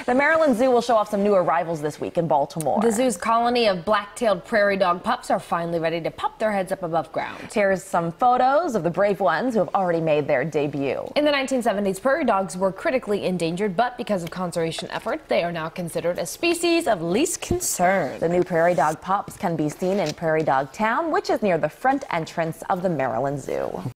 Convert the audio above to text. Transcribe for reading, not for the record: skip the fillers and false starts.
The Maryland Zoo will show off some new arrivals this week in Baltimore. The zoo's colony of black-tailed prairie dog pups are finally ready to pop their heads up above ground. Here's some photos of the brave ones who have already made their debut. In the 1970s, prairie dogs were critically endangered, but because of conservation efforts, they are now considered a species of least concern. The new prairie dog pups can be seen in Prairie Dog Town, which is near the front entrance of the Maryland Zoo.